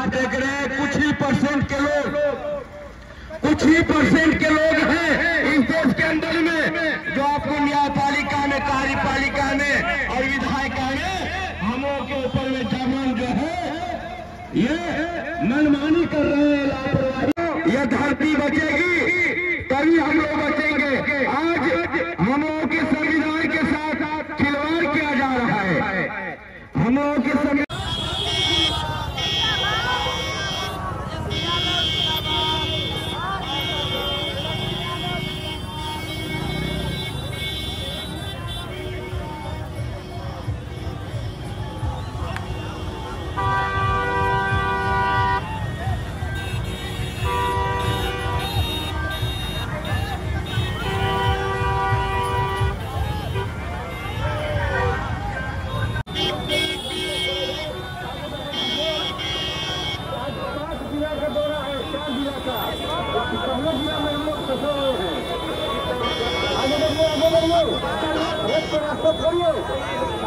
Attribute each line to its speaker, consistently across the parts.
Speaker 1: आप देख रहे हैं कुछ ही परसेंट के लोग हैं इस देश के अंदर में जो आपको न्यायपालिका में, कार्यपालिका में और विधायिका में हम लोग के ऊपर में जबरन जो है ये मनमानी कर रहे हैं, लापरवाही। यह धरती बचेगी तभी हम लोग बचेंगे। आज हम लोगों के संविधान के साथ खिलवाड़ किया जा रहा है। हम लोगों के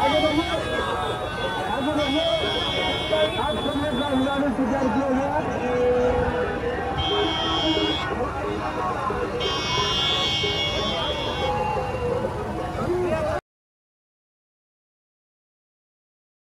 Speaker 1: आज